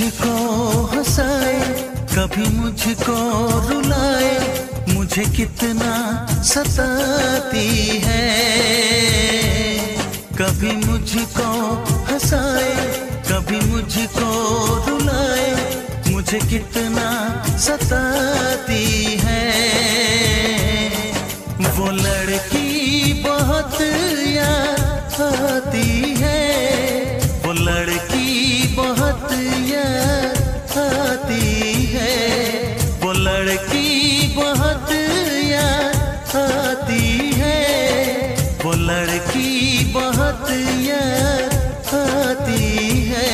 मुझको हंसाए, कभी मुझको रुलाए, मुझे कितना सताती है। कभी मुझको हंसाए, कभी मुझको रुलाए, मुझे कितना सताती है। वो लड़की बहुत याद आती है, वो लड़की बहुत याद आती है, वो लड़की बहुत याद आती है, वो लड़की बहुत याद आती है।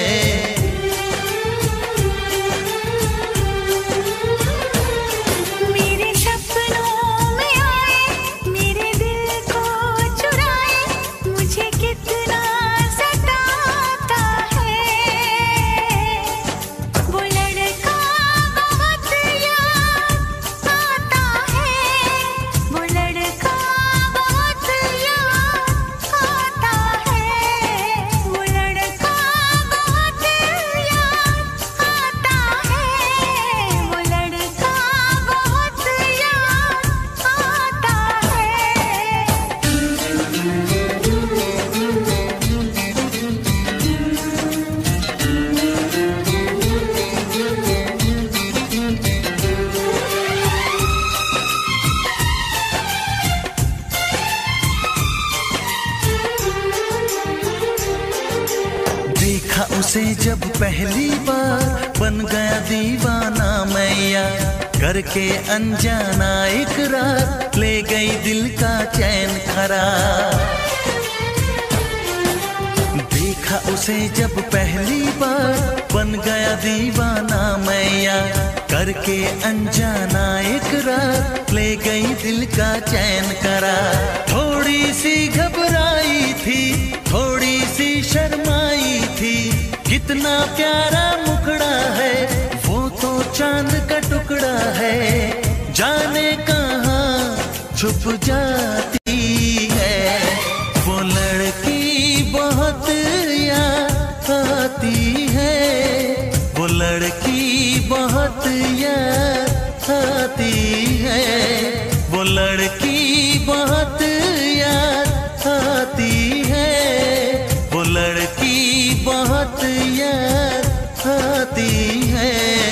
उसे जब पहली बार बन गया दीवाना मैया, करके अनजाना इकरार ले गई दिल का चैन करार। देखा उसे जब पहली बार बन गया दीवाना मैया, करके अनजाना इकरार ले गई दिल का चैन करार। थोड़ी सी घबराई थी, थोड़ी सी शर्माई थी, कितना प्यारा मुखड़ा है, वो तो चांद का टुकड़ा है, जाने कहाँ छुप जाती है। वो लड़की बहुत याद आती है, वो लड़की बहुत याद आती है, वो लड़की बहुत याद आती है, वो लड़की बहुत याद आती है।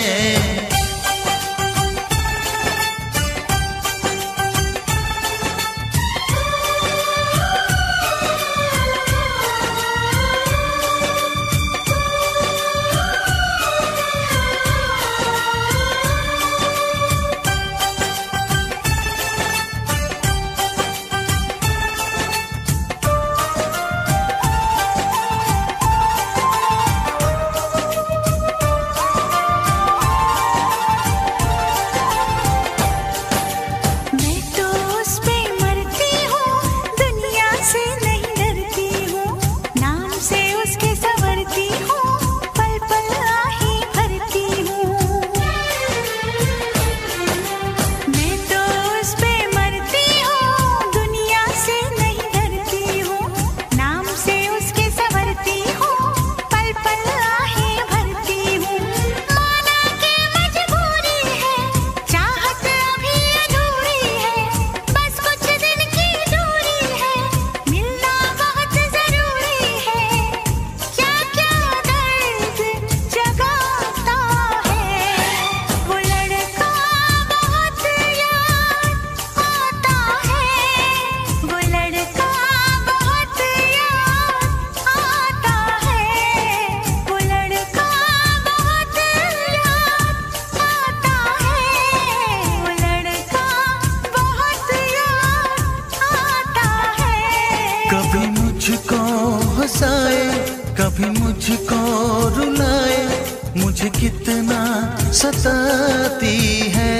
कभी मुझको रुलाए, मुझे कितना सताती है।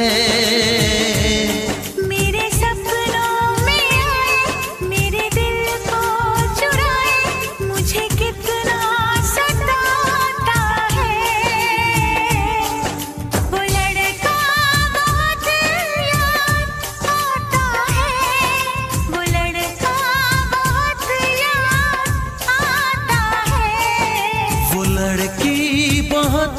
मेरे सपनों में आए, मेरे दिल को चुराए, मुझे कितना सताता है। वो लड़का बहुत याद आता है, वो लड़का बहुत याद आता है। वो लड़की बहुत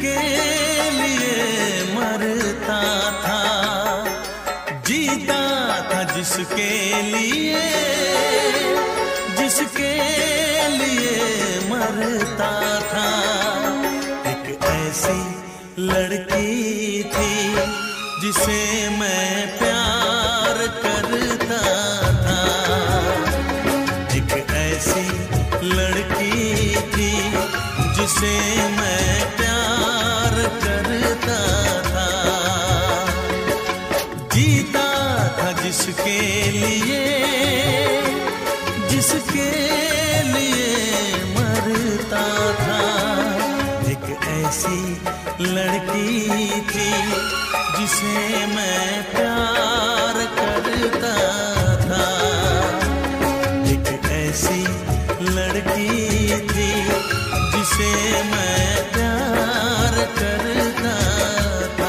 जिसके लिए मरता था, जीता था जिसके लिए, जिसके लिए मरता था। एक ऐसी लड़की थी जिसे मैं प्यार करता था, एक ऐसी लड़की थी जिसे मैं प्यार करता था। जीता था जिसके लिए, जिसके लिए मरता था। एक ऐसी लड़की थी जिसे मैं प्यार करता था, एक ऐसी लड़की थी जिसे मैं प्यार करता था।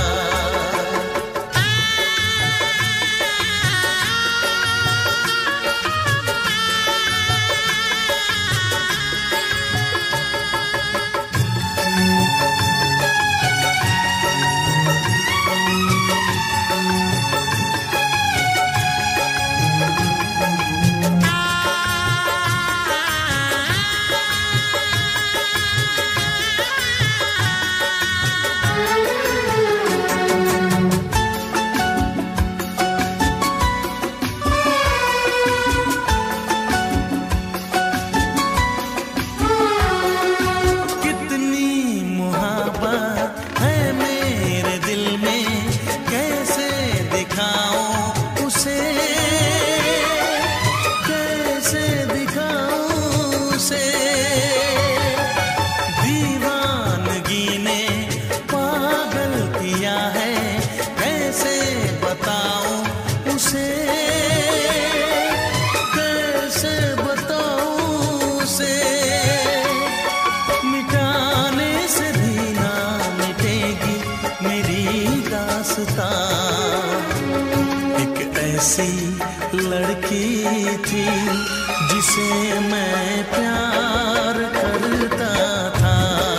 एक ऐसी लड़की थी जिसे मैं प्यार करता था,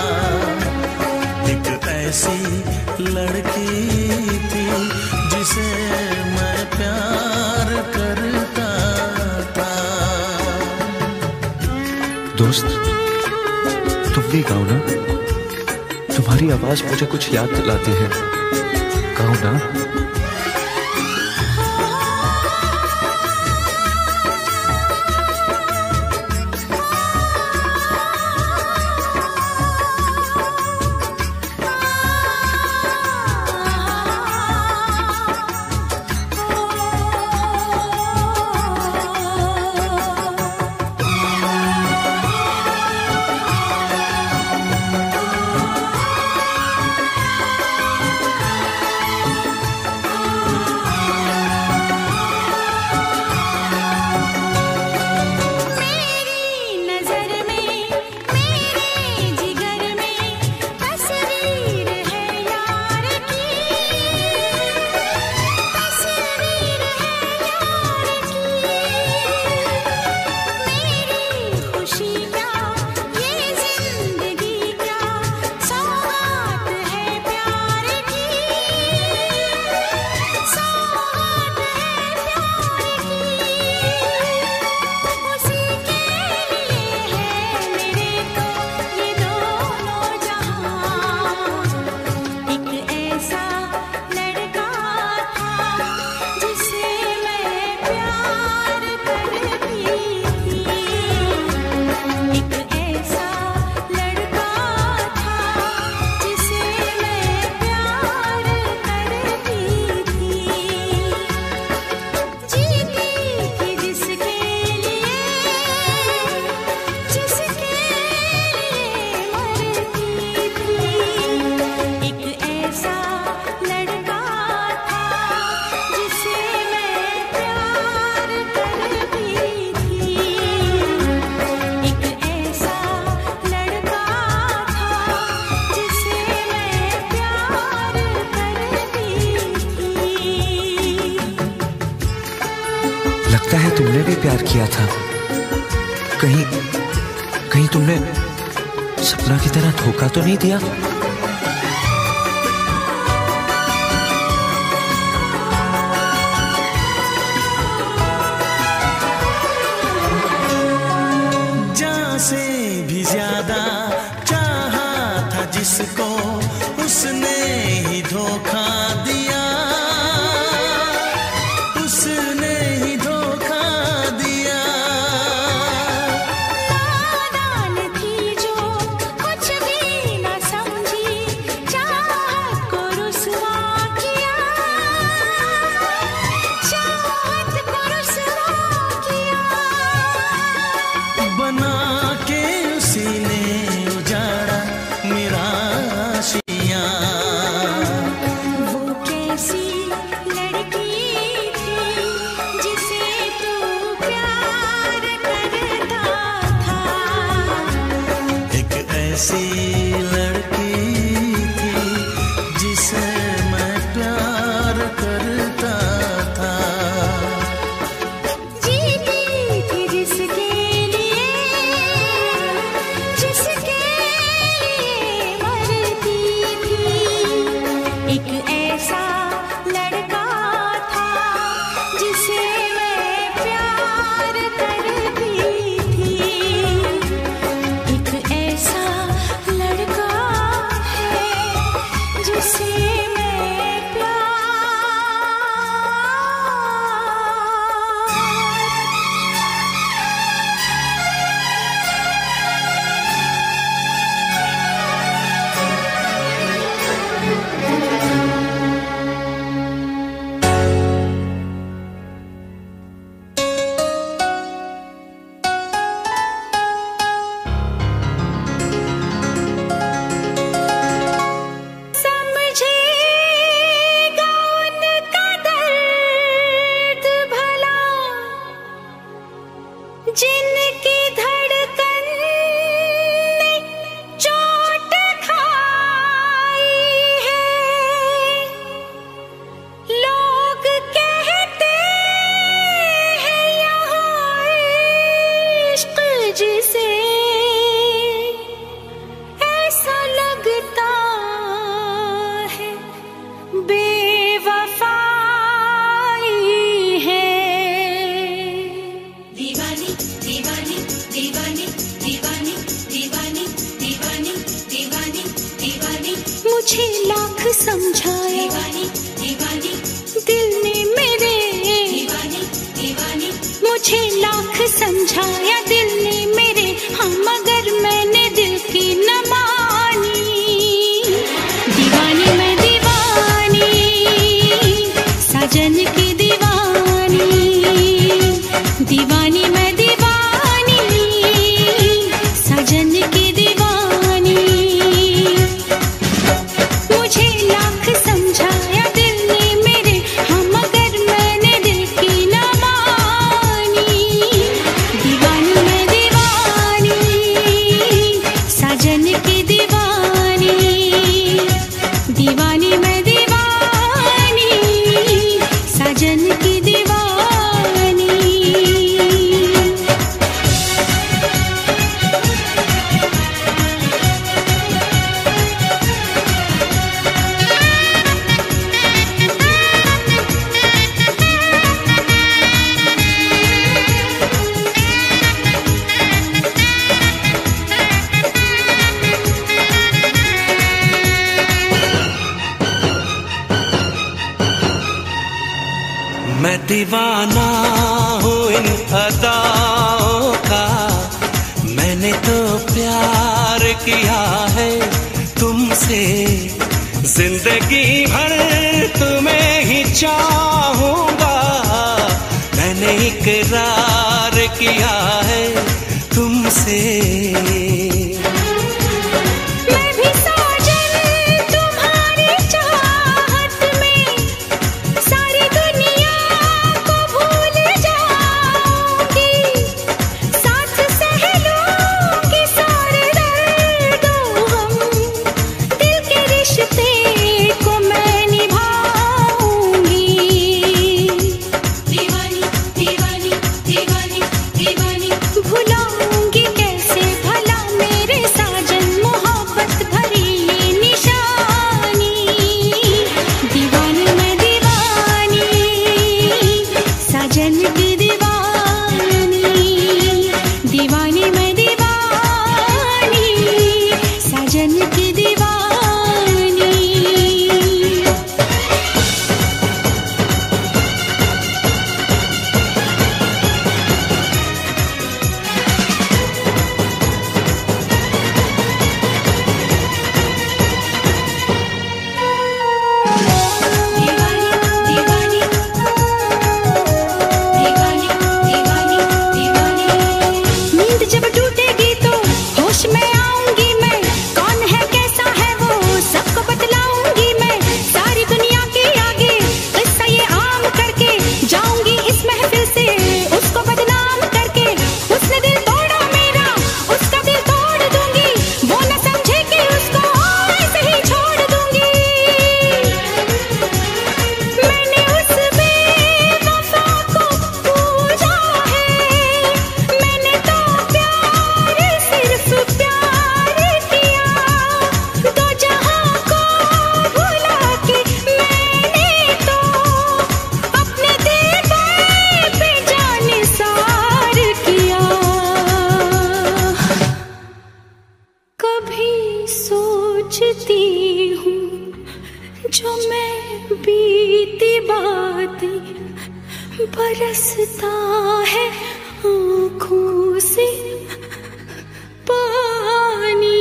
एक ऐसी लड़की थी जिसे मैं प्यार करता था। दोस्त, तुम भी गाओ ना, तुम्हारी आवाज मुझे कुछ याद दिलाती है, गाओ ना। लगता है तुमने भी प्यार किया था, कहीं तुमने सपना की तरह धोखा तो नहीं दिया? जिसको उसने ही धोखा दिया, उसने ही धोखा दिया। नादान थी जो कुछ भी न समझी, चाहत को रुसवा किया, चाहत को रुसवा किया। बना के उसी ने उजाड़ा मेरा आशियाँ। वो कैसी लड़की थी जिसे तू प्यार करता था। एक ऐसी लड़की थी जिसे मैं प्यार करता था। जीती थी जिसके लिए, जिसके लिए मरती थी। एक ऐसा लड़का था जिसे मैं प्यार करती थी। एक ऐसा लड़का है जिसे मैं प्यार। समझेगा उनका दर्द भला, जिनकी धड़कन ने चोट खाई है। लोग कहते हैं यहाँ इश्क जिसे, ऐसा लगता है बेवफाई है। दीवानी दीवानी दीवानी दीवानी दीवानी दीवानी दीवानी दीवानी, मुझे लाख समझाया दीवानी दीवानी दिल ने मेरे। दीवानी दीवानी मुझे लाख समझाया दिल ने मेरे, हाँ मगर मैंने दिल की न मानी। दीवानी मैं दीवानी, साजन की दीवानी। दीवानी मैं दीवानी, साजन की दीवानी। मुझे लाख समझाया दिल ने मेरे, हाँ मगर मैंने दिल की न मानी। दीवानी मैं दीवानी, साजन की दीवानी। दीवानी मैं दीवानी, साजन की दीवानी। मैं दीवाना हूँ इन अदाओं का, मैंने तो प्यार किया है तुमसे। जिंदगी भर तुम्हें ही चाहूंगा, मैंने इकरार किया है तुमसे। मैं भी साजन तुम्हारी चाहत में सारी दुनिया को भूल जाऊंगी। साथ सह लूंगी सारे दर्दों हम, दिल के रिश्ते को मैं निभाऊंगी। दीवानी दीवानी दीवानी दीवानी, भुलाऊंगी कैसे भला मेरे साजन मोहब्बत भरी ये निशानी। दीवानी मैं दीवानी, साजन की दीवानी। दीवानी मैं दीवानी, साजन की दीवानी। सोचती हूँ जो मैं बीती बातें, बरसता है आँखों से पानी।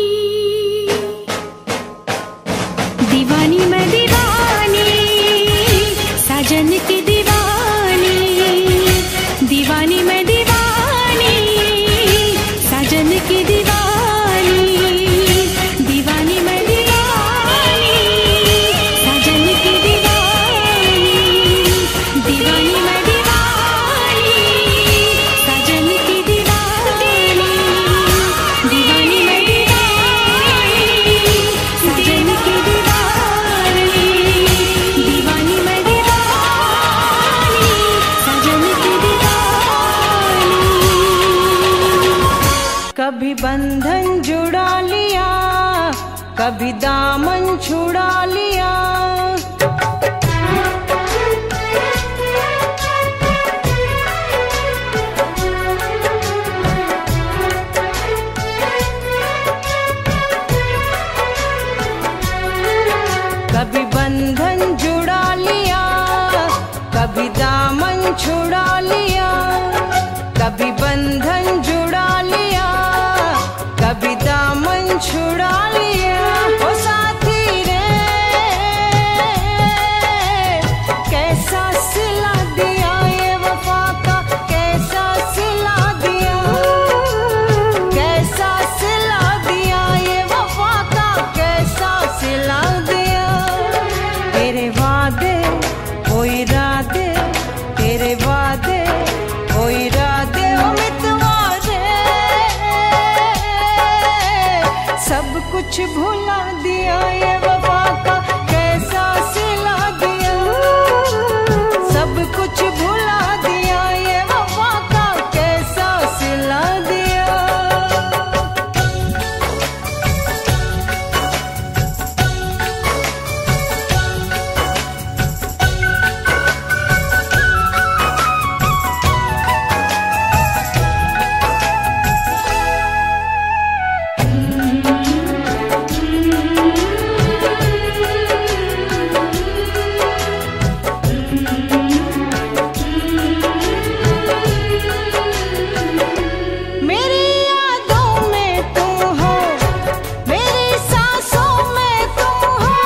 दीवानी मैं दीवानी, साजन की दीवानी। दीवानी मैं दीवानी, साजन की दीवानी। दीवानी मैं दीवानी, साजन की दीवानी। दीवानी मैं दीवानी, साजन की दीवानी। दीवानी मैं दीवानी, साजन की दीवानी। दीवानी मैं दीवानी, साजन की दीवानी। कभी बंधन जुड़ा लिया, कभी दामन छुड़ा लिया। कभी बंधन जुड़ा लिया, कभी दामन छुड़ा लिया। कभी बंधन जुड़ा लिया, कभी दामन छुड़ा लिया। ओ साथी रे, कैसा सिला दिया ये वफा का, कैसा सिला दिया। कैसा सिला दिया ये वफा का, कैसा सिला दिया। तेरे वादे वो इरादे, तेरे वादे वो इरादे, ओ मितवा रे, सब कुछ भुला दिया ये वफा का, कैसा सिला दिया। सब कुछ भुला दिया ये वफा का, कैसा सिला दिया। मेरी यादों में तुम हो, मेरी सांसों में तुम हो।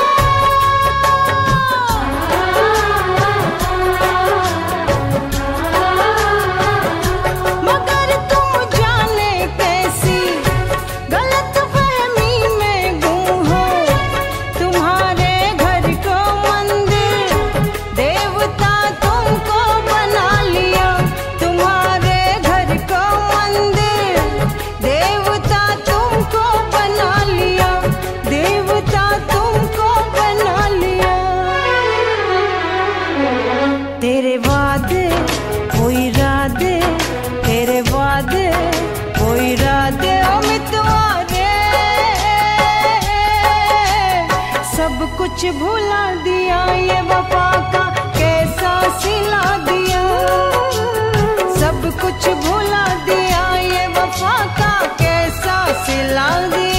मगर तुम जाने कैसी गलतफहमी में गुम हो। तुम्हारे घर को मंदिर देवता तुमको बना लिया। तुम्हारे घर को मंदिर देवता तुमको बना लिया। देवता तुमको बना लिया। तेरे वादे वो इरादे, तेरे वादे वो इरादे, ओ मितवा रे, सब कुछ भुला दिया ये वफा का, कैसा सिला दिया। सब कुछ भुला दिया ये वफा का, कैसा सिला दिया।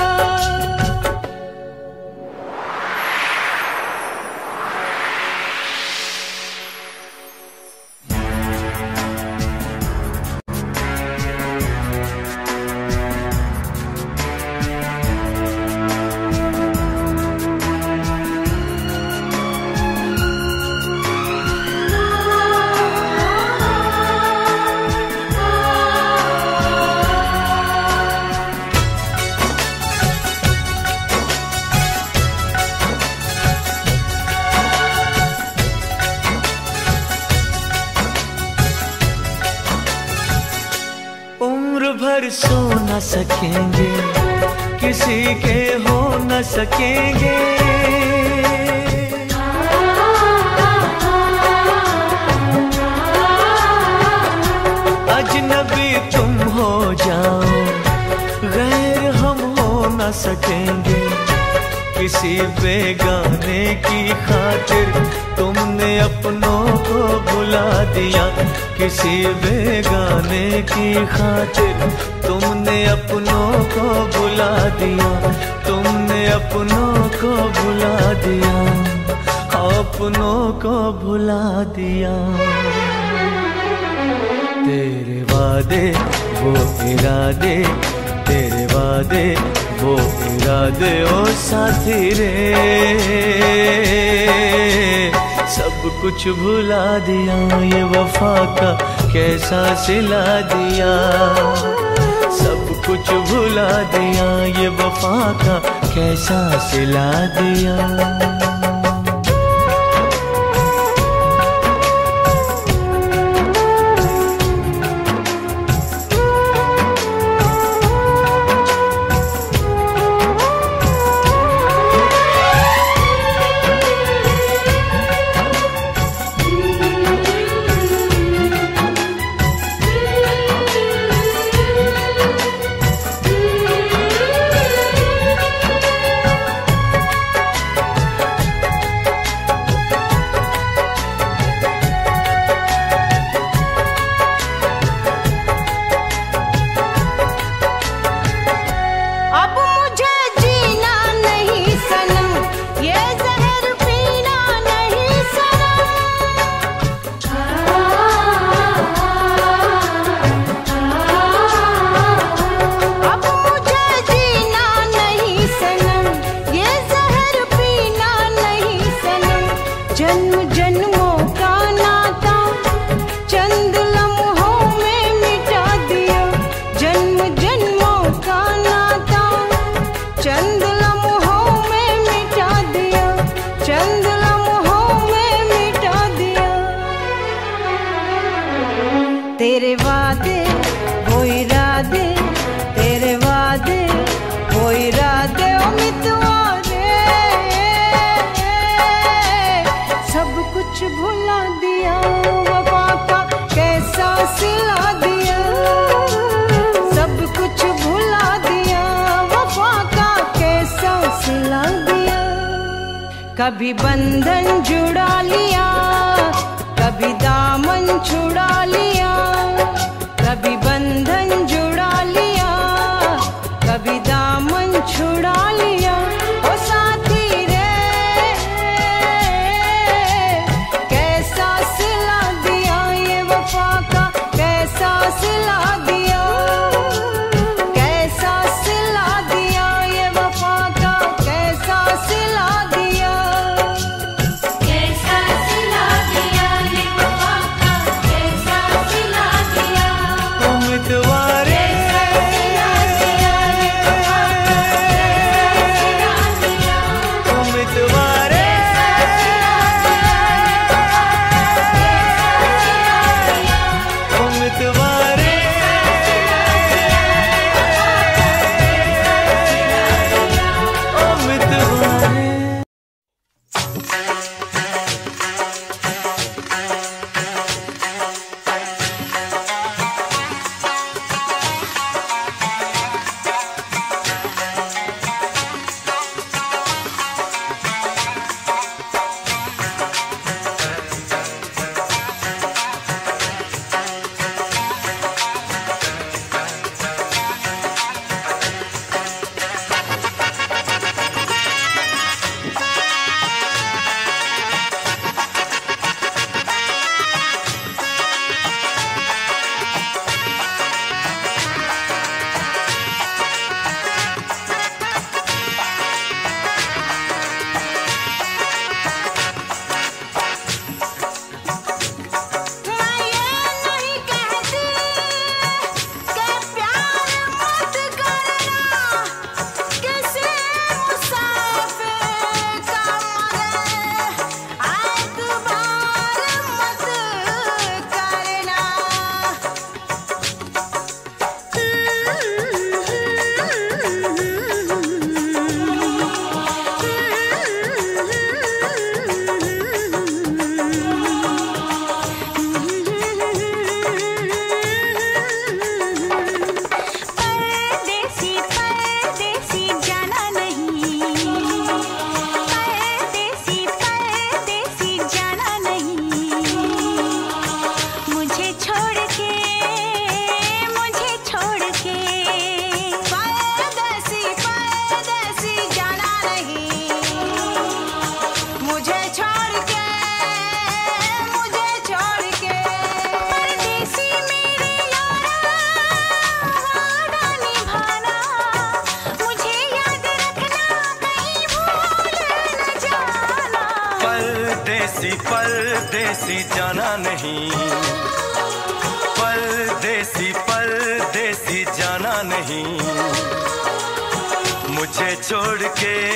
उम्र भर सो न सकेंगे, किसी के हो न सकेंगे। अजनबी तुम हो जाओ, गैर हम हो न सकेंगे। किसी बेगाने की खातिर तुमने अपनों को भुला दिया। किसी बेगाने की खातिर तुमने अपनों को भुला दिया। तुमने अपनों को भुला दिया। तेरे वादे वो इरादे, तेरे वादे वो इरादे ओ साथी रे, सब कुछ भुला दिया। ये वफा का कैसा सिला दिया, सब कुछ भुला दिया। ये वफा का कैसा सिला दिया। तेरे वादे वो इरादे, तेरे वादे वो इरादे ओ मितवा रे, सब कुछ भुला दिया। वफा का कैसा सिला दिया, सब कुछ भुला दिया। वफा का कैसा सिला दिया। कभी बंधन जुड़ा लिया, कभी दामन छुड़ा लिया, कभी बंधन जुड़ा लिया, कभी दामन छुड़ा लिया। ओ साथी रे, कैसा सिला दिया। ये वफा का कैसा सिला दिया, कैसा सिला दिया। ये वफा का कैसा सिला दिया, कैसा सिला दिया। ये वफा का कैसा सिला दिया। उम्मीदवार परदेसी परदेसी जाना नहीं, परदेसी परदेसी जाना नहीं, मुझे छोड़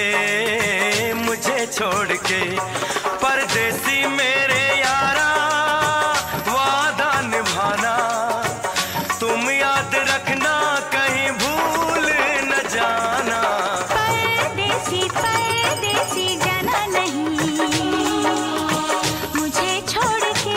के परदेसी मेरे यारा वादा निभाना, तुम याद रखना कहीं भूल न जाना। परदेसी परदेसी जाना नहीं, मुझे छोड़ के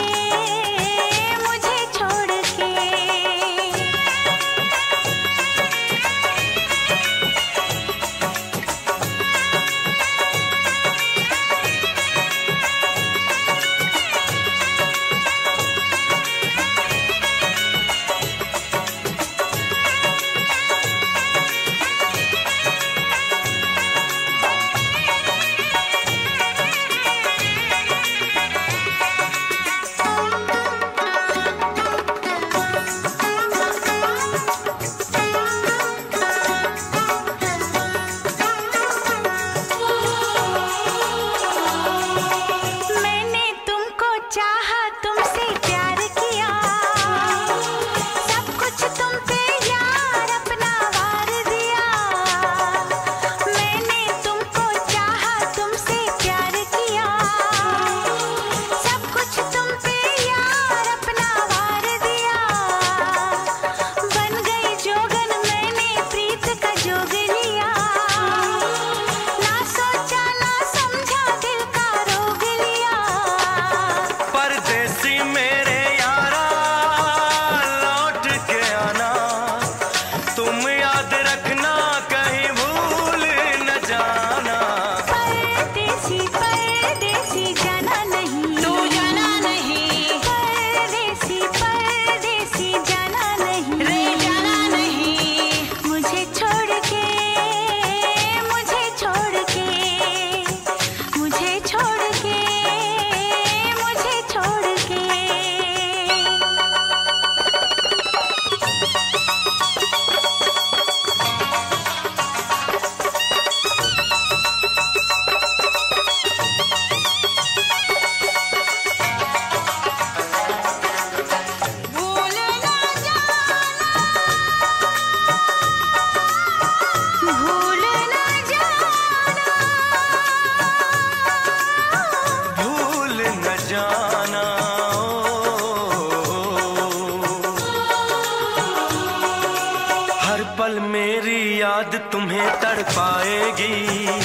पल मेरी याद तुम्हें तड़पाएगी,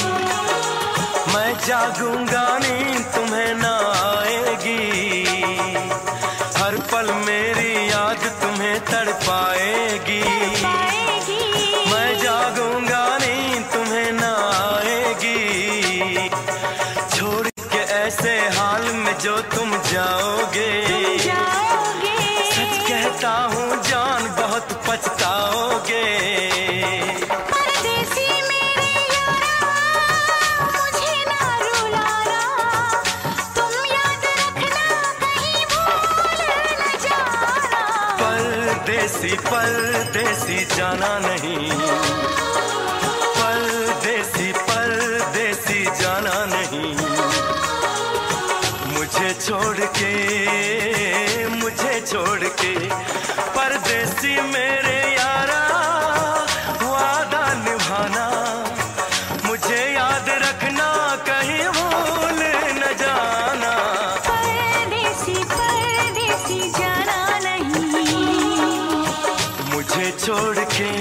मैं जागूंगा नींद तुम्हें ना आएगी। हर पल मेरी याद तुम्हें तड़पाएगी, मैं जागूंगा नींद तुम्हें ना आएगी। छोड़ के ऐसे हाल में जो तुम जाओगे, सच कहता हूँ जान बहुत पछताओगे। परदेसी मेरे यारा मुझे ना रुलाना, तुम याद रखना कहीं भूल न जाना। परदेसी परदेसी जाना नहीं, परदेसी परदेसी जाना नहीं, मुझे छोड़ के परदेसी मेरे यारा वादा निभाना, मुझे याद रखना कहीं भूल न जाना। परदेसी परदेसी जाना नहीं, मुझे छोड़ के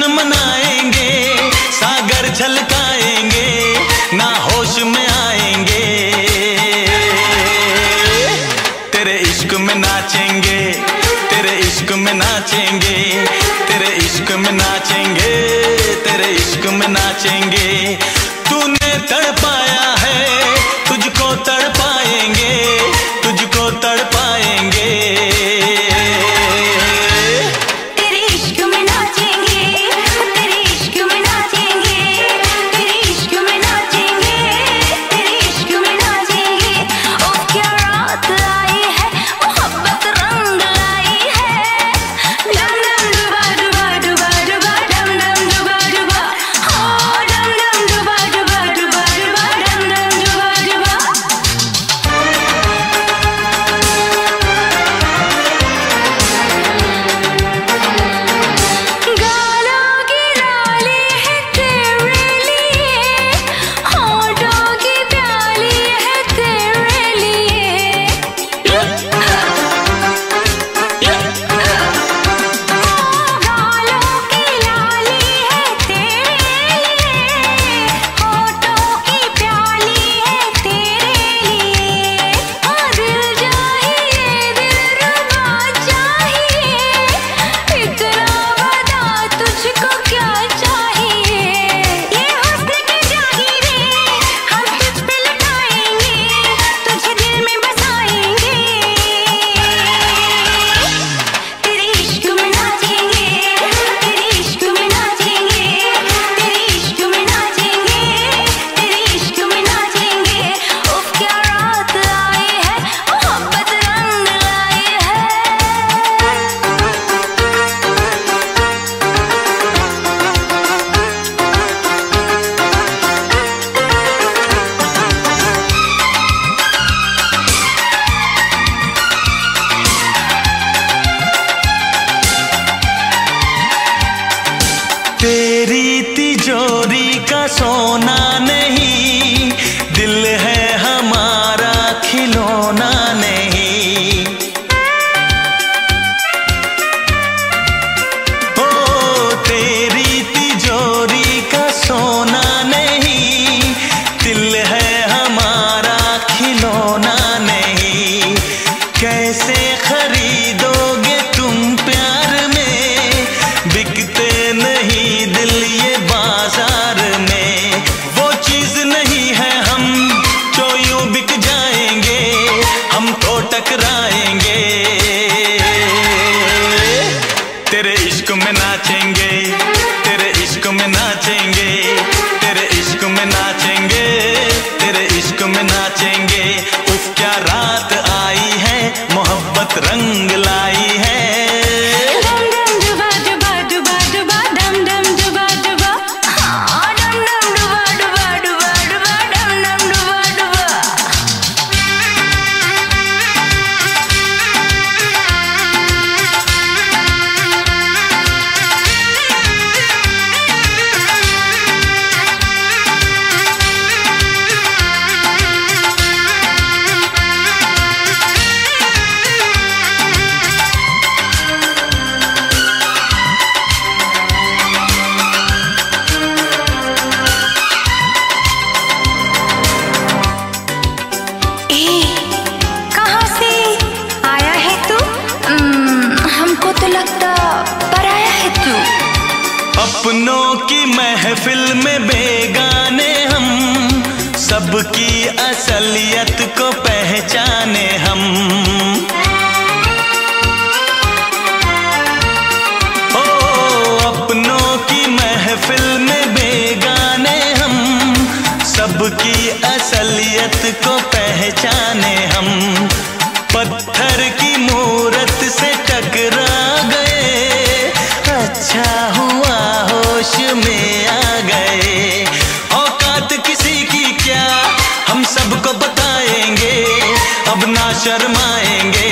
जश्न मनाएंगे, सागर झलकाएंगे, ना होश में आएंगे। तेरे इश्क में नाचेंगे, तेरे इश्क में नाचेंगे, तेरे इश्क में नाचेंगे, तेरे इश्क में नाचेंगे। तूने तड़पाया है, तुझको तड़पाएंगे, तुझको तड़पाएंगे। तेरी तिजोरी का सोना नहीं, दिल है हमारा खिलौना नहीं। ओ तेरी तिजोरी का सोना नहीं, दिल है हमारा खिलौना नहीं। कैसे खरीदोगे तुम प्यार में, बिकते नहीं दिल ये बाजार में। वो चीज नहीं है हम जो यूं बिक जाएंगे, हम तो टकराएंगे। तेरे इश्क में नाचेंगे, तेरे इश्क में नाचेंगे, तेरे इश्क में नाचेंगे, तेरे इश्क में नाचेंगे। उफ क्या रात आई है, मोहब्बत रंग लाई है। अपनों की महफिल में बेगाने हम, सबकी असलियत को पहचाने हम। ओ अपनों की महफिल में बेगाने हम, सबकी असलियत को पहचाने हम। पत्थर की मूरत से टकरा गए, अच्छा हुआ होश में आ गए। औकात किसी की क्या, हम सबको बताएंगे, अब ना शर्माएंगे।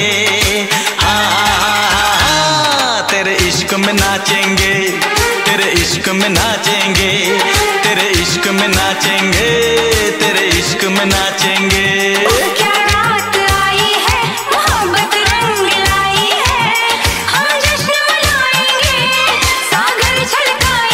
हाँ तेरे इश्क में नाचेंगे, तेरे इश्क में नाचेंगे, तेरे इश्क में नाचेंगे, तेरे इश्क में नाचेंगे। सागर झलकाएंगे,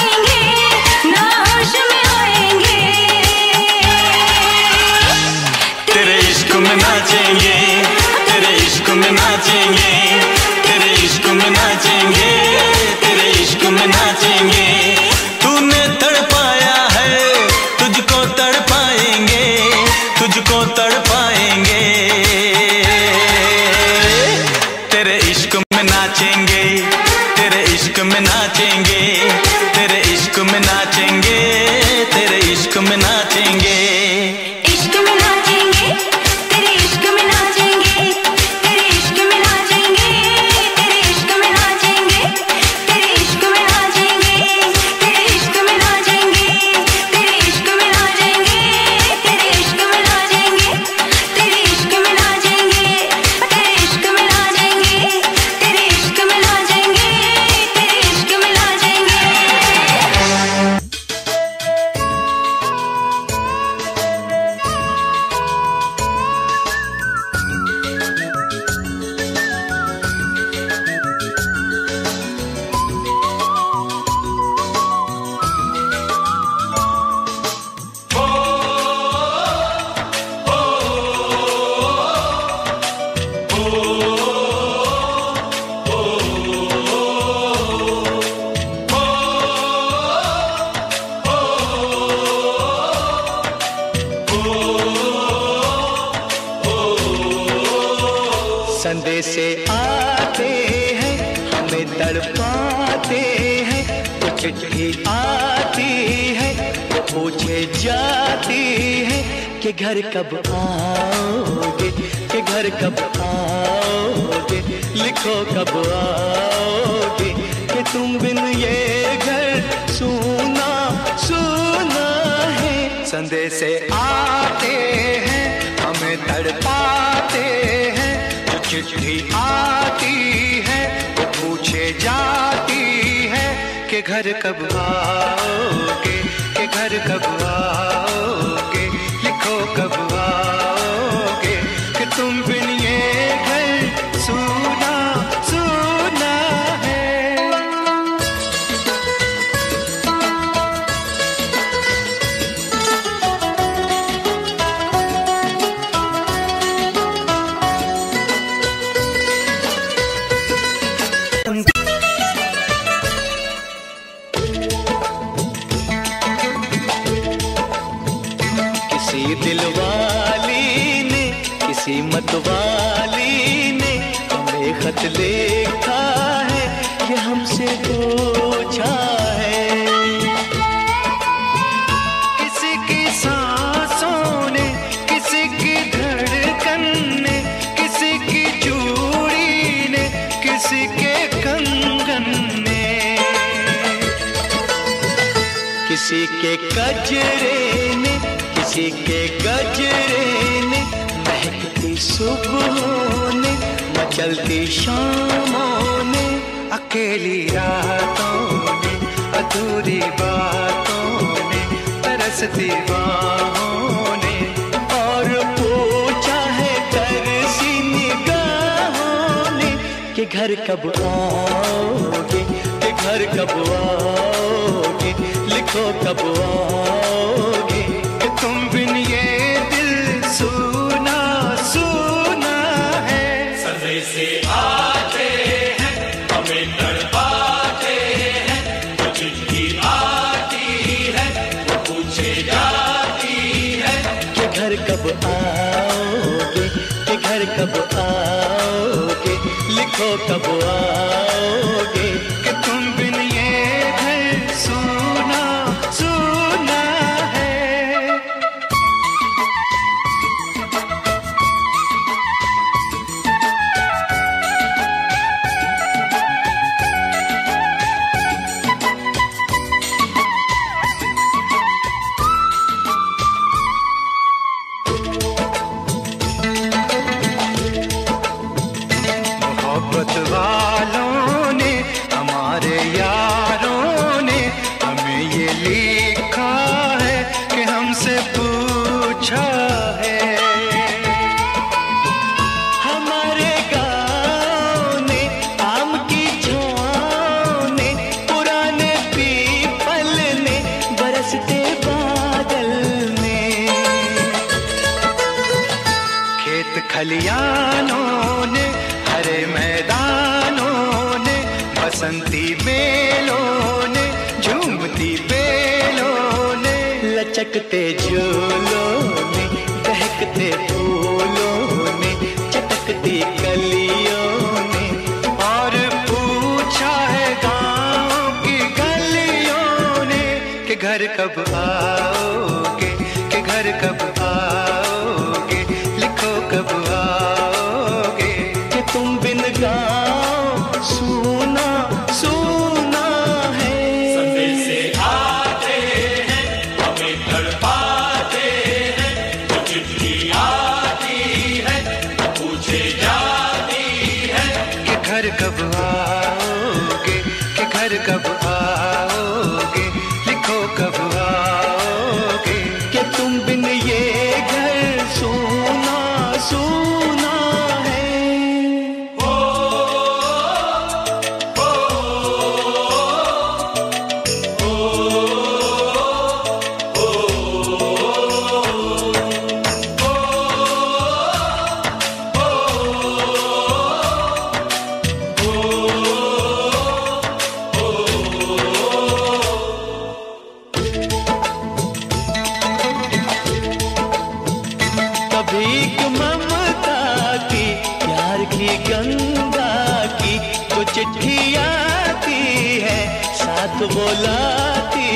संदेशे आते हैं हमें तड़पाते हैं, तो चिट्ठी आती है वो पूछे जाती है कि घर कब आओगे, कि घर कब आओगे, लिखो कब आओगे, कि तुम बिन ये घर सूना सूना है। संदेशे आते हैं हमें तड़पाते हैं, जो चिट्ठी आती है वो पूछे जाती है कि घर कब आओगे, कि घर कब आओगे, लिखो कब आओगे, कि तुम बिन ये घर सूना सूना है। किसी दिलवाली ने, किसी मतवाली ने हमें खत लिखा है, ये हमसे पूछा है। किसी की सांसों ने, किसी की धड़कन ने, किसी की चूड़ी ने, किसी के कंगन ने, किसी के कजरे ने, किसी के गजरे ने, महकती सुबहों ने, मचलती शामों ने, अकेली रातों ने, अधूरी बातों ने, तरसती बाहों ने, और पूछा है तरसी निगाहों ने कि घर कब आओगे, कि घर कब आओगे, लिखो कब आओगे, कि तुम बिन ये दिल सूना सूना है। संदेशे आते हैं हमें तड़पाते हैं, जो चिट्ठी आती है वो पूछे जाती है कि घर कब आओगे, कि घर कब आओगे, लिखो कब आओगे, कि तुम बिन ये घर सूना सूना है। मोहब्बत वालों ने, हमारे यारों ने हमें ये लिखा है कि हमसे पूछा है। हमारे गाँव ने, आम की छाँव ने, पुराने पीपल ने, बरसते बादल ने, खेत खलियानों ने, हरे मैदानों ने, बसंती बेलों ने, झूमती बेलों ने, लचकते झूलों ने, बहकते फूलों ने, चटकती कलियों ने, और पूछा है गाँव की गलियों ने कि घर कब आओगे, कि घर कब आओगे, लिखो कब आओगे, कि तुम बिन गाँव सूना सूना है। संदेशे आते हैं हमें तड़पाते हैं, जो चिट्ठी आती है वो पूछे जाती है कि घर कब आओगे, कि घर कब आओगे, लिखो कब आओगे, कि तुम बिन ये घर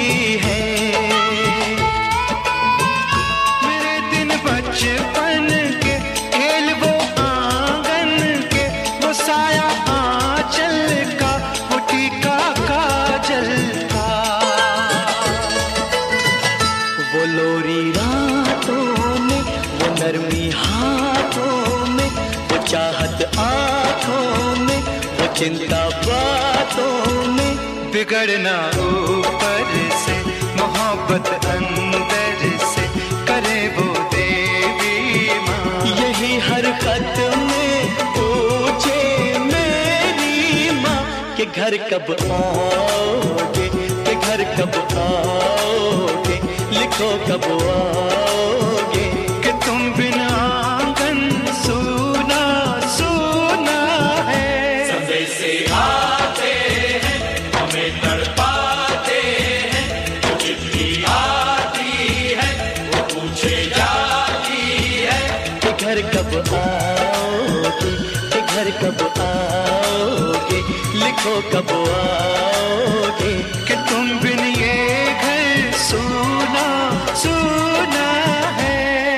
है। मेरे दिन बचपन के खेल वो आंगन के, वो साया आंचल का, वो टीका काजल का, वो लोरी रातों में, वो नरमी हाथों में, वो चाहत आंखों में, वो चिंता बातों में, बिगड़ना ऊपर से, मोहब्बत अंदर से, करे वो देवी माँ। यही हरकत में पूछे मेरी माँ कि घर कब आओगे, कि घर कब आओगे, लिखो कब आओगे, कि तुम बिना आंगन सूना सूना है। समय से आते हैं हमें तड़पाते हैं, वो चिट्ठी आती है वो पूछे जाती है कि घर कब आओगे, कि घर कब आओगे, लिखो कब आओगे, कि तुम बिन ये घर सूना सूना है।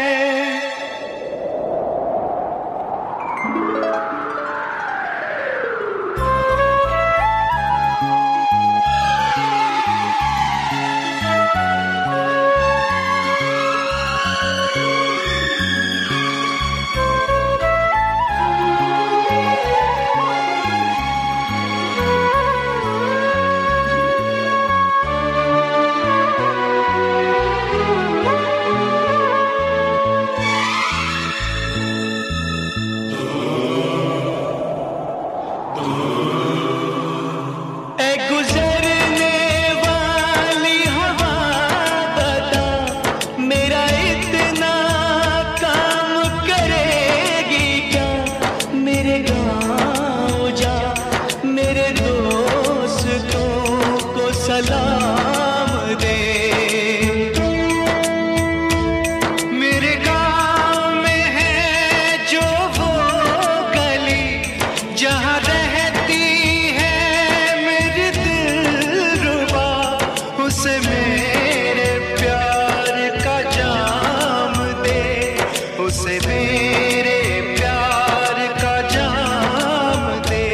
सलाम दे, मेरे गाँव में है जो वो गली, जहाँ रहती है मेरी दिलरुबा, उसे मेरे प्यार का जाम दे, उसे मेरे प्यार का जाम दे।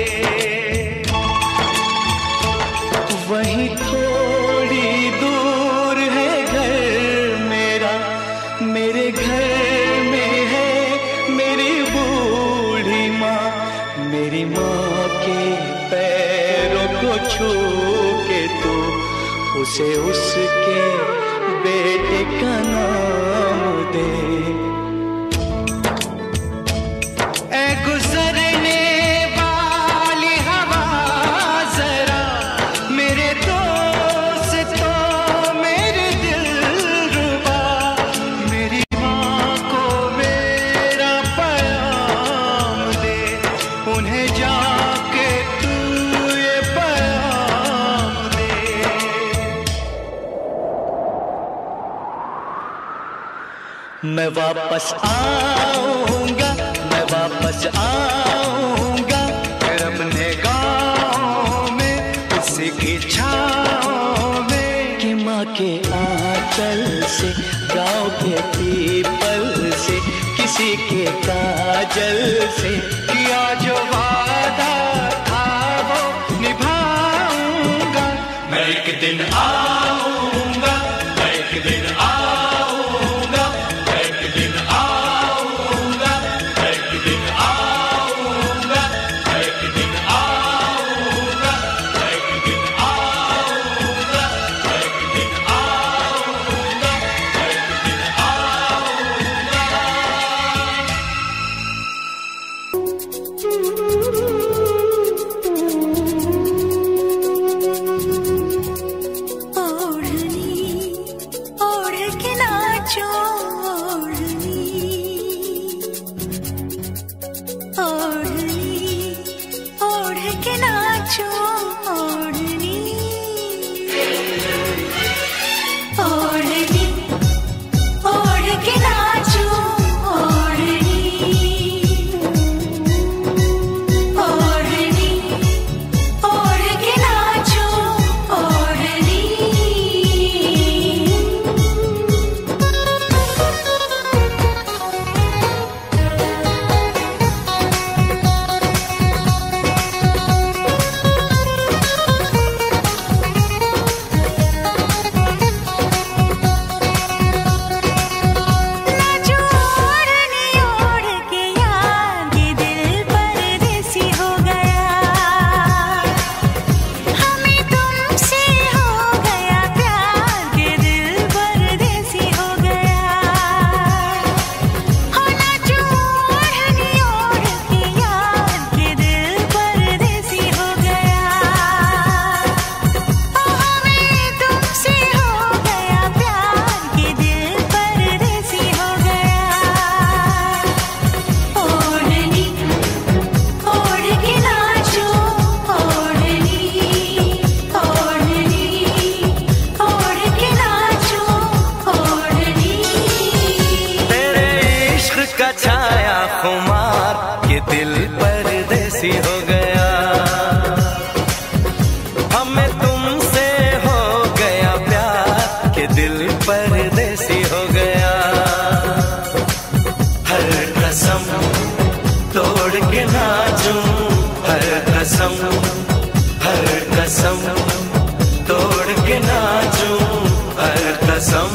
वहीं थोड़ी दूर है घर मेरा, मेरे घर में है मेरी बूढ़ी माँ, मेरी माँ के पैरों को छू के तू उसे उसके बेटे का नाम दे। ऐ गुजरने वाली हवा जरा, मेरे दोस्तों मेरे दिलरुबा, मेरी माँ को मेरा पैगाम दे, उन्हें जाके तू ये पैगाम दे। मैं वापस आऊंगा, मैं वापस आऊंगा, फिर अपने गाँव में उसी की छाँव में, कि माँ के आंचल से, गाँव के पीपल से, किसी के काजल से, किया जो वादा था वो निभाऊंगा। मैं एक दिन आऊंगा, मैं एक दिन आऊंगा, मैं एक दिन आऊंगा, मैं एक दिन आऊंगा, मैं एक दिन आऊंगा, मैं एक दिन आऊंगा, मैं एक दिन आऊंगा, मैं एक दिन आऊंगा। दिल परदेसी हो गया। हर कसम तोड़ के नाचूं, हर कसम तोड़ के नाचूं, हर कसम।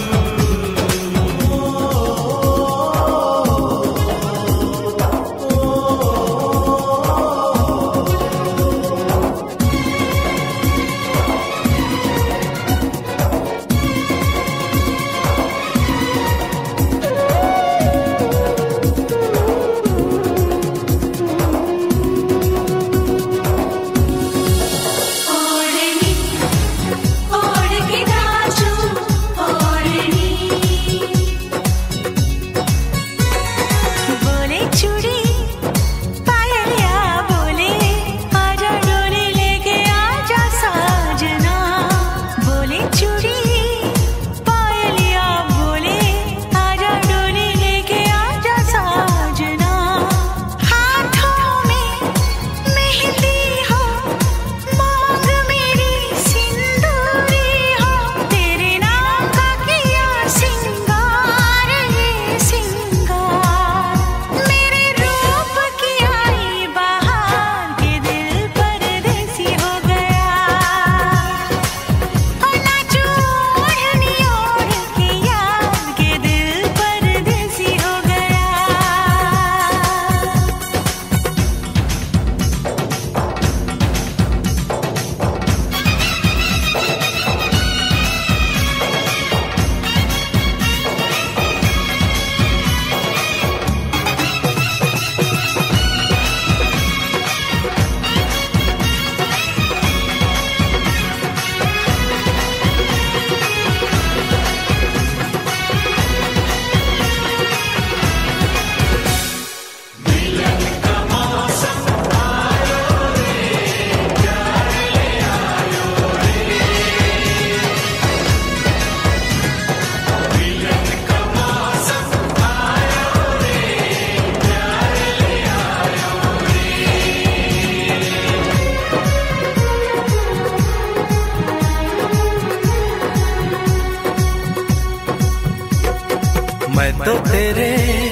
मैं तो तेरे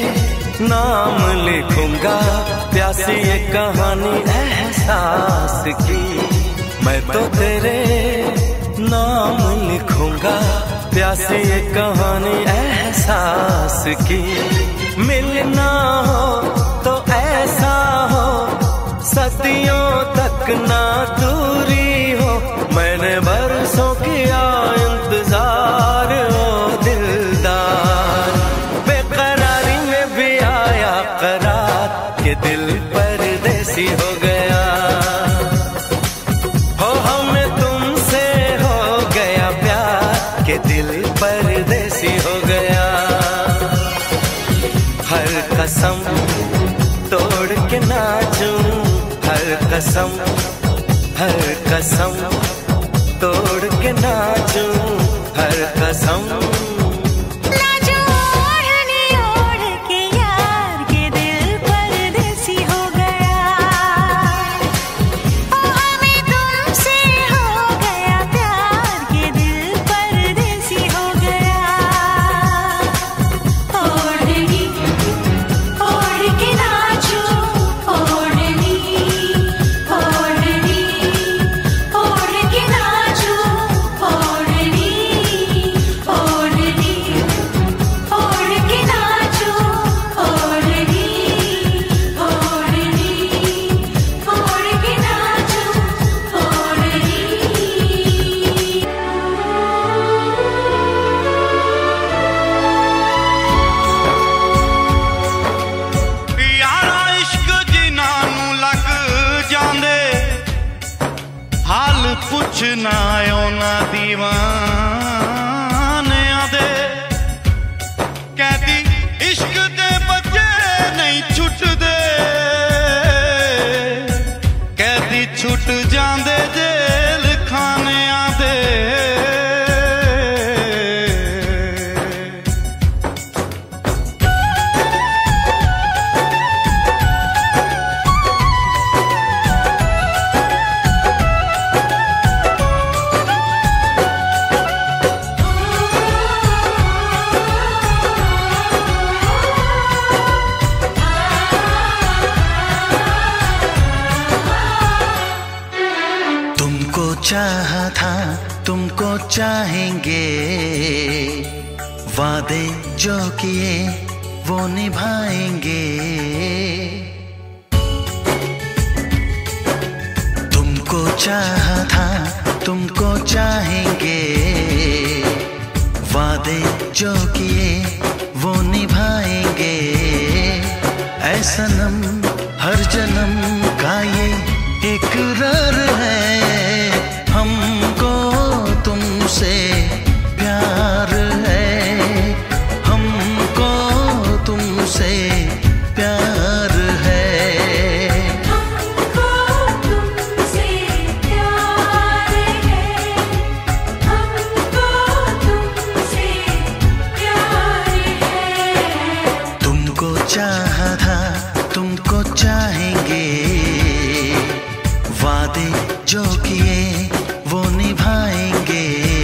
नाम लिखूंगा प्यासी ये कहानी एहसास की। मैं तो तेरे नाम लिखूंगा प्यासी ये कहानी एहसास की। मिलना हो तो ऐसा हो सदियों तक ना दूरी हो। मैंने बरसों किया इंतजार ओ दिलदार, बेकरारी में भी आया करार के दिल परदेसी हो गया। हो हमें तुमसे हो गया प्यार के दिल परदेसी हो गया। हर कसम तोड़ के नाचूं, हर कसम तोड़ के नाचूं, हर कसम। Oh जाएंगे, वादे जो किए वो निभाएंगे। तुमको चाहा था, तुमको चाहेंगे, वादे जो किए वो निभाएंगे। ऐ सनम हर जन्म का ये इकरार है, हमको तुमसे प्यार है, हमको तुमसे प्यार है, हमको तुमसे प्यार है, हमको तुमसे प्यार है। तुमको चाहा था, तुमको चाहेंगे, वादे जो किए वो निभाएंगे।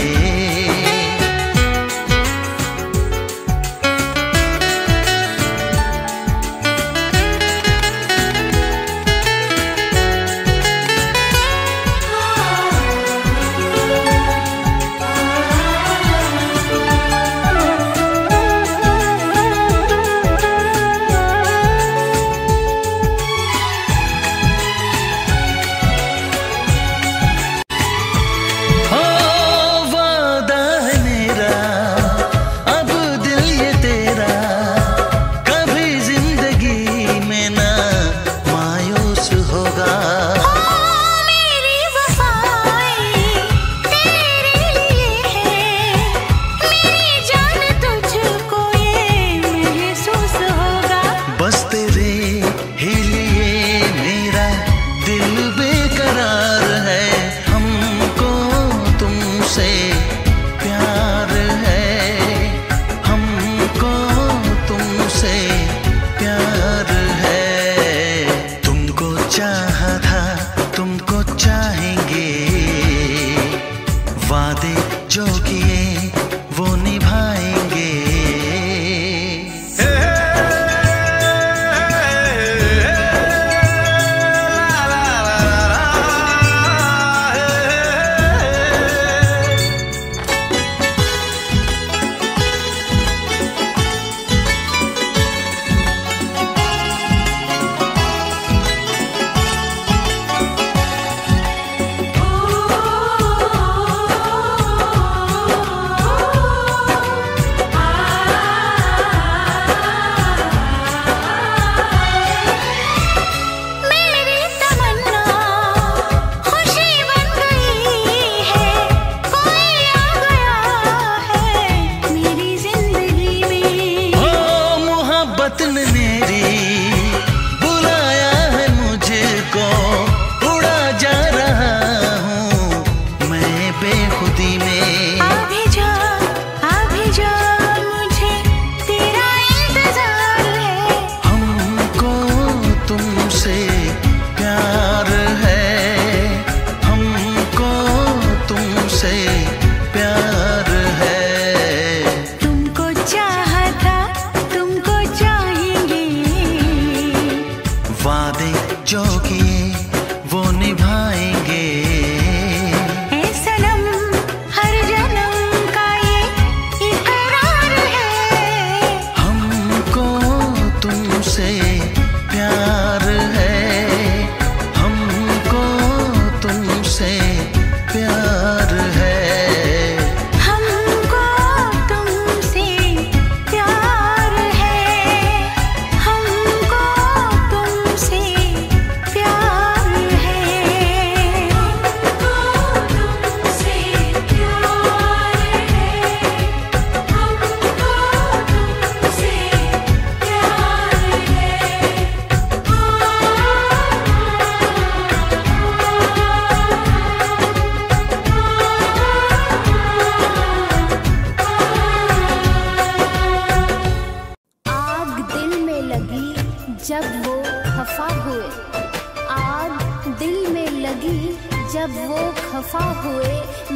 जब वो खफा हुए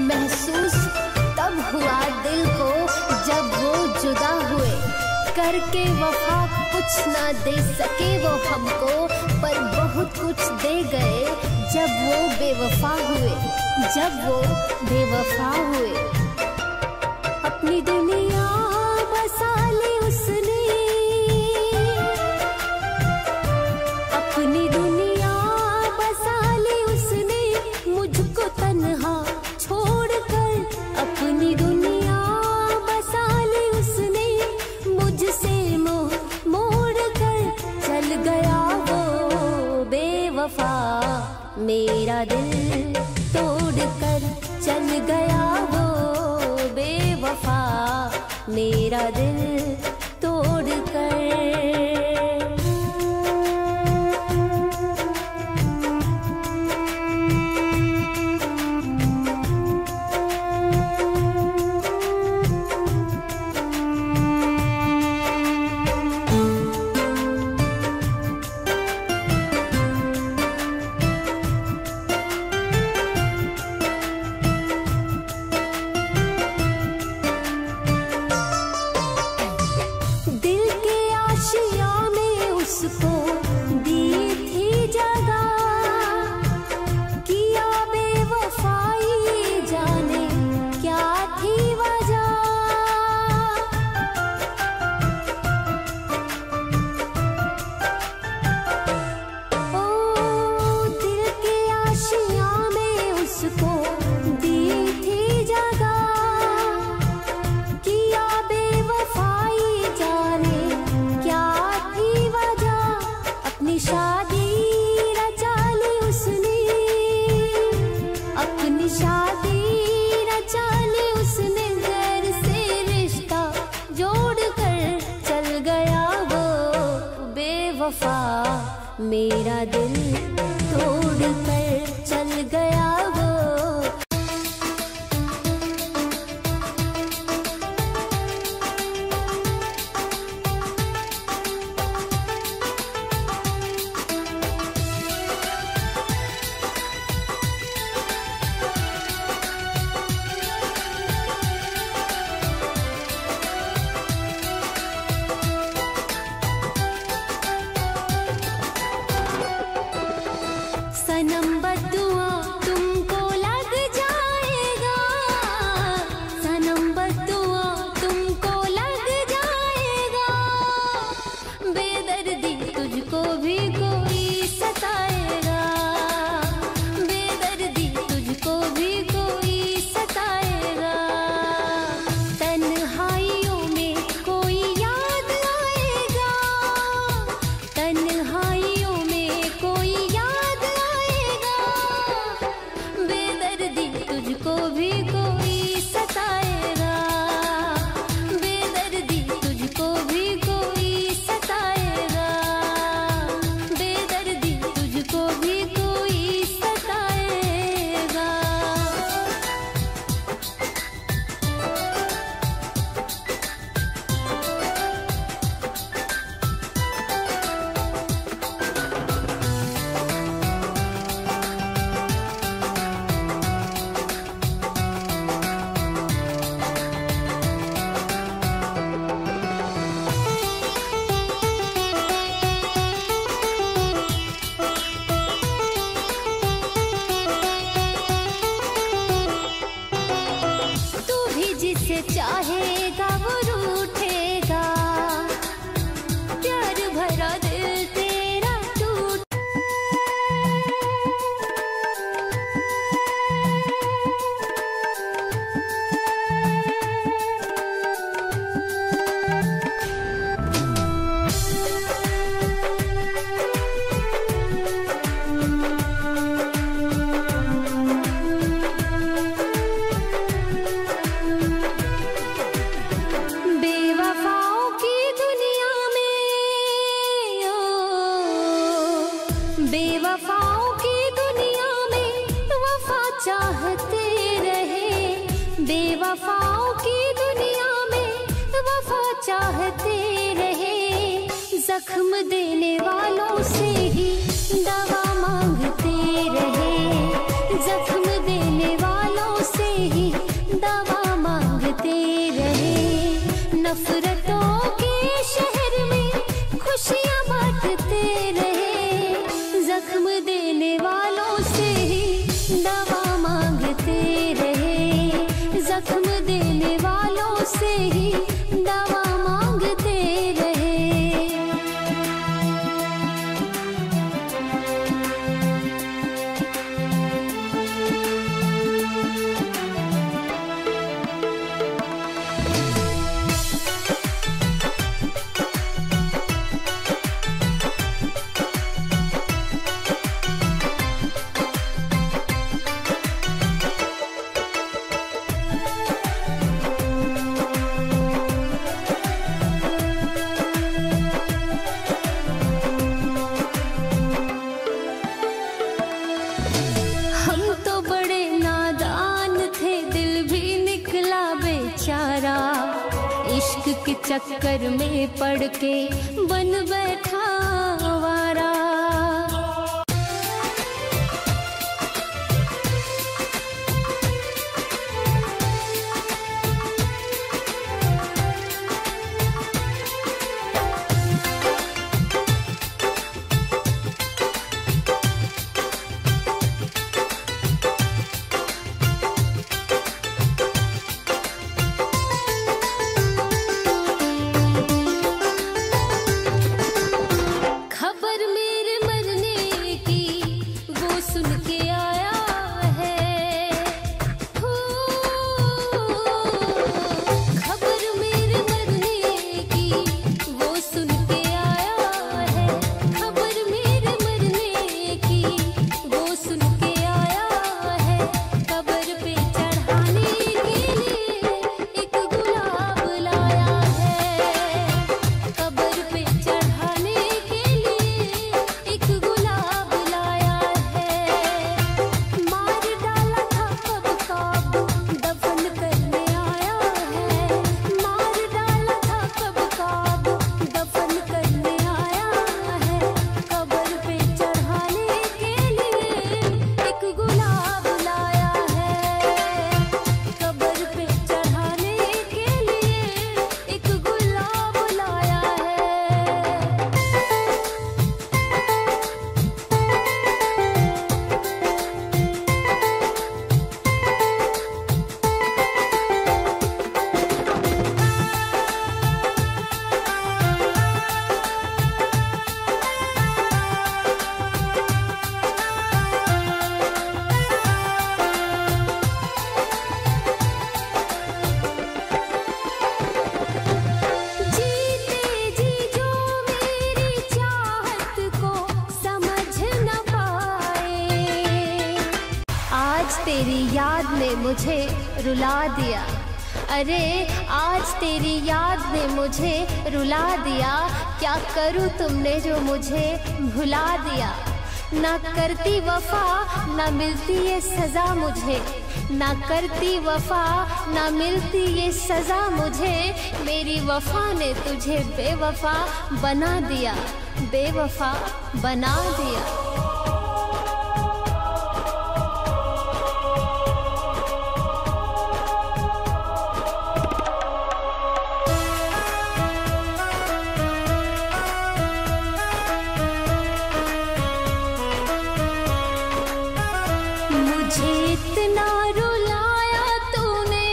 महसूस तब हुआ दिल को जब वो जुदा हुए। करके वफा कुछ ना दे सके वो हमको, पर बहुत कुछ दे गए जब वो बेवफा हुए, जब वो बेवफा हुए। अपनी दुनिया बसा ली उसने, अपनी दुनिया बसा ली उसने, मुझको तन्हा छोड़कर। अपनी दुनिया बसा ली उसने, मुझसे मोड़ कर चल गया वो बेवफा, मेरा दिल तोड़ कर चल गया वो बेवफा, मेरा दिल तोड़ कर। मेरा दिल तोड़ कर चल गया वो। सनम बद्दुआ तुमको लग जाएगा, सनम बद्दुआ तुमको लग जाएगा, बेदर्दी तुझको भी कोई सताएगा, बेदर्दी तुझको भी कोई सताएगा। तन्हाइयों में कोई याद आएगा, तन्हाइयों में कोई तुझको भी कोई सताएगा, बेदर्दी तुझको भी कोई सताएगा, बेदर्दी तुझको भी कोई सताएगा। जिसे चाहेगा वो रूठेगा, प्यार भरा दिल तेरा टूट। बेवफाओं की दुनिया में वफा चाहते रहे, बेवफाओं की दुनिया में वफा चाहते रहे, जख्म देने वालों से ही दवा मांगते रहे, जख्म देने वालों से ही दवा मांगते रहे। नफरतों के शहर में खुशियाँ बांटते रहे, जख्म देने वालों से ही दवा मांगते रहे, जख्म देने वालों से इश्क के चक्कर में पड़ के बन बैठा आवारा। तेरी याद ने मुझे रुला दिया, अरे आज तेरी याद ने मुझे रुला दिया। क्या करूँ तुमने जो मुझे भुला दिया। ना करती वफा ना मिलती ये सज़ा मुझे, ना करती वफा ना मिलती ये सज़ा मुझे। मेरी वफा ने तुझे बेवफा बना दिया, बेवफा बना दिया। इतना रुलाया तूने,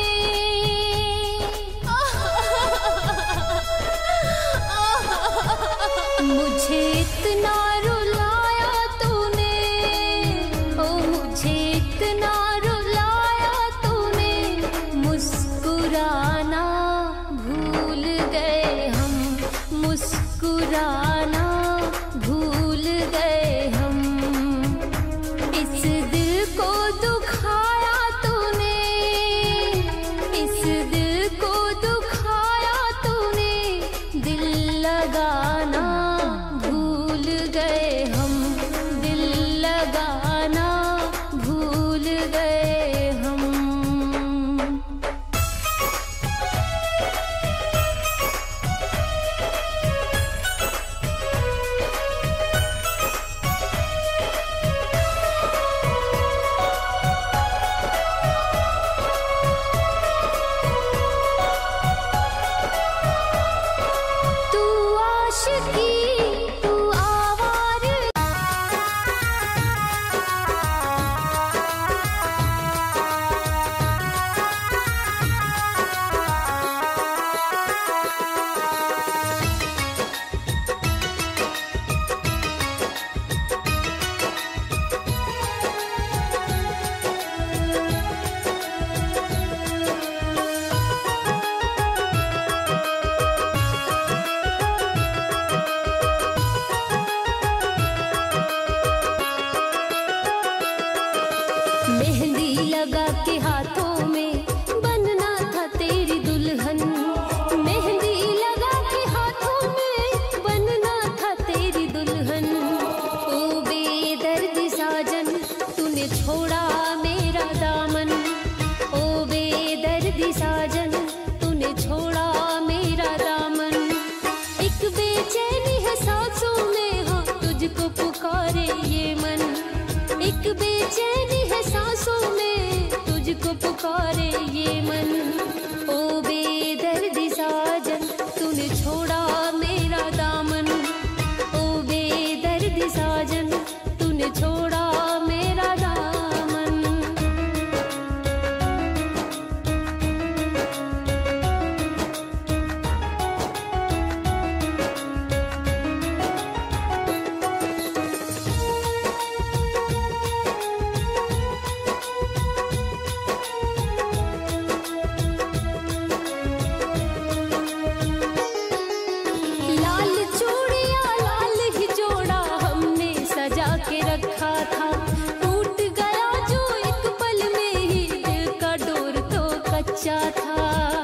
मुझे इतना रुलाया तूने, ओ मुझे इतना रुलाया तूने। मुस्कुराना भूल गए हम, मुस्कुराना भूल गए हम। इस दिल को दुखाया तूने, इस दिल को दुखाया तूने। दिल लगाना भूल गए हम, दिल लगाना भूल गए हम। पुकारे ये मन। ओ बेदर्दी साजन तूने छोड़ा मेरा दामन। ओ बेदर्दी साजन तूने छोड़ा मेरा दामन। लाल चूड़िया लाल ही जोड़ा हमने सजा के रखा था। टूट गया जो एक पल में ही, दिल का डोर तो कच्चा था।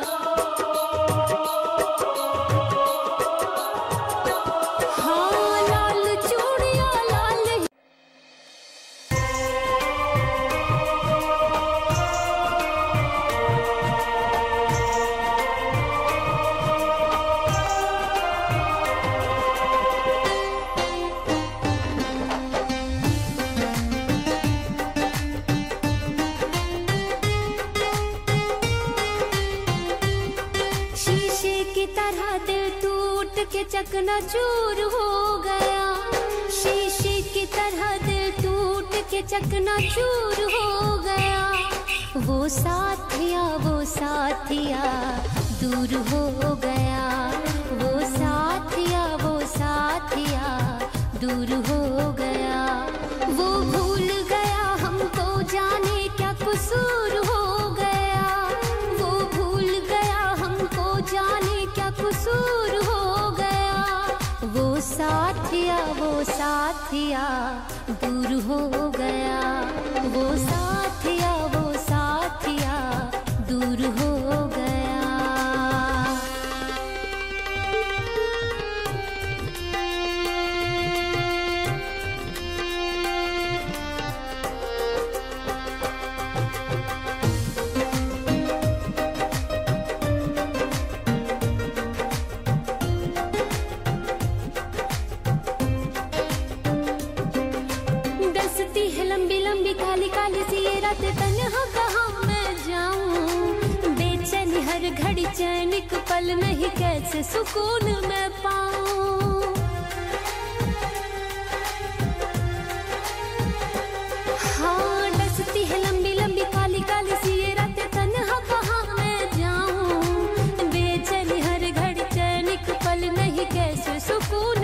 हाँ लाल चूड़िया लाल ही शीशे की तरह दिल टूट के चकनाचूर हो गया। शीशे की तरह दिल टूट के चकनाचूर हो गया। वो साथिया दूर हो गया। वो साथिया दूर हो गया। वो भूल गया हमको जाने क्या कसूर हो गया। वो भूल गया हमको जाने क्या कसूर हो गया। वो साथिया दूर हो गया। वो साथिया दूर हो गया। दसती है लंबी लंबी काली काली सी ये रात, तन्हा कहाँ मैं जाऊं। बेचैनी हर घड़ी चैन एक पल नहीं, कैसे सुकून मैं पाऊं। हाँ दसती है लंबी लंबी काली काली सी ये रात, तन्हा कहाँ मैं जाऊं। बेचैनी हर घड़ी चैन एक पल नहीं, कैसे सुकून।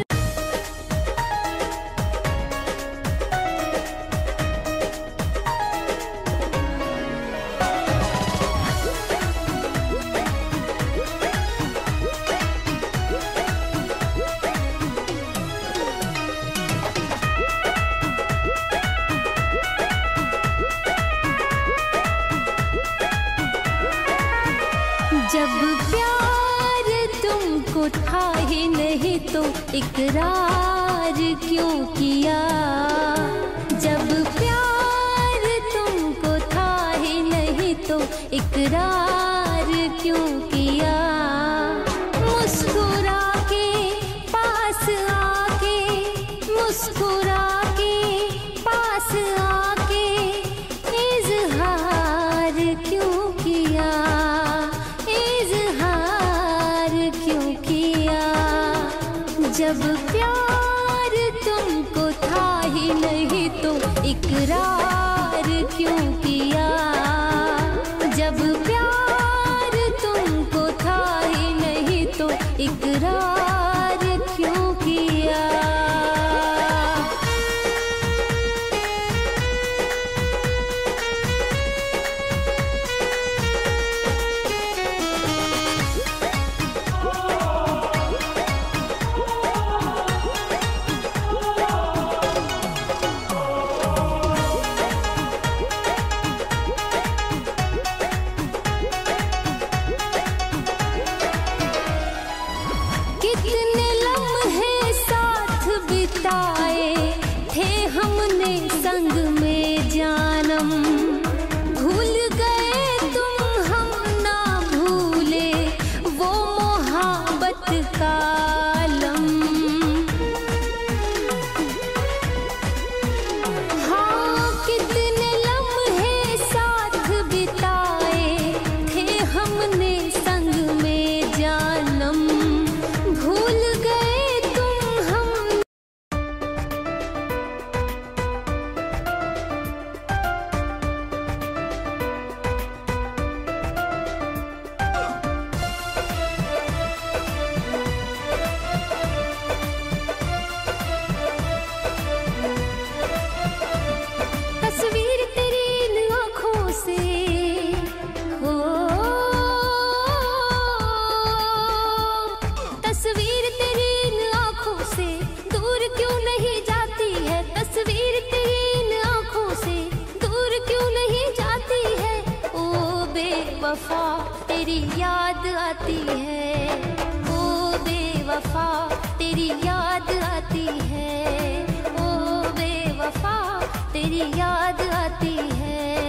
जब प्यार तुमको था ही नहीं तो इकरार क्यों किया। जब प्यार तुमको था ही नहीं तो इकरार क्यों किया। मुस्कुरा के पास आके, मुस्कुरा के पास आके इजहार क्यों किया। इजहार क्यों किया। जब प्यार तुमको था ही नहीं तो इकरार क्यों किया। जब प्यार तुमको था ही नहीं तो इकरार क्यों किया। आती है, ओ बेवफा तेरी याद आती है, ओ बेवफा तेरी याद आती है।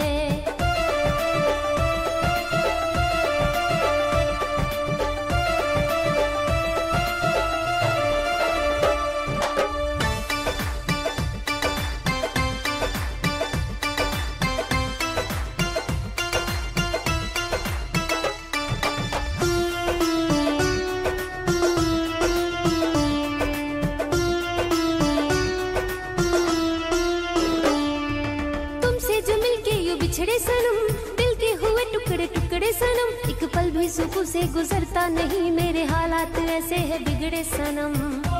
बिछड़े सनम, दिल के हुए टुकड़े टुकड़े सनम, एक पल भी सुकून से गुजरता नहीं, मेरे हालात ऐसे है बिगड़े सनम।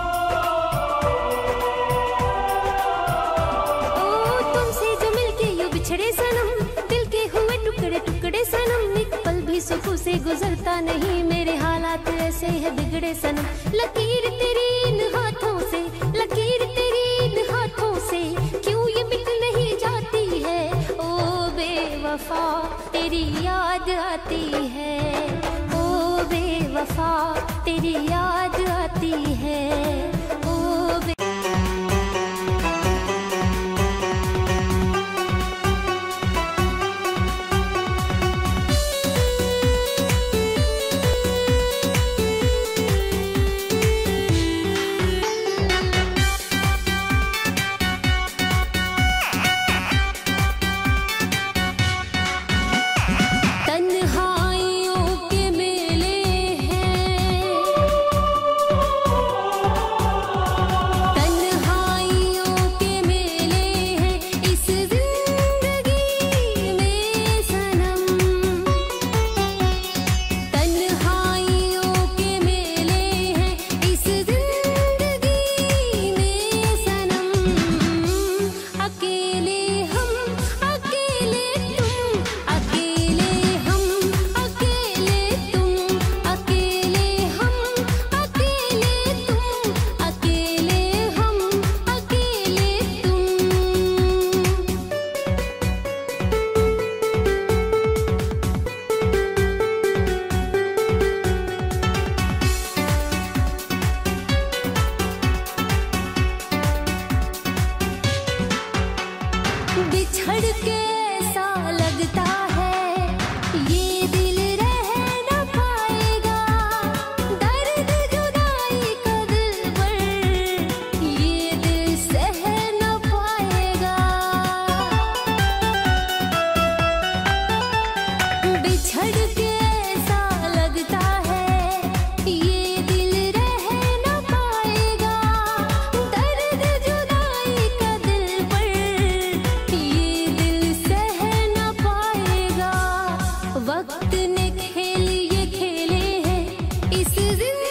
ओ तुमसे जो मिलके यूं बिछड़े सनम, दिल के हुए टुकड़े टुकड़े सनम, एक पल भी सुकून से गुजरता नहीं, मेरे हालात ऐसे है बिगड़े सनम। लकीर तेरी इन हाथों से, लकीर तेरी इन हाथों से क्यों ये मिट नहीं जाती है, ओ बेवफा तेरी याद आती है, ओ बेवफा तेरी याद आती है, ओ बिछड़ के ऐसा लगता है ये दिल रह न पाएगा, दर्द जुदाई का दिल पर ये दिल सह न पाएगा। बिछड़ के ऐसा लगता है ये दिल रह न पाएगा, दर्द जुदाई का दिल पर ये दिल सह न पाएगा। वक्त ने खेल ये खेले हैं इस जिंदगी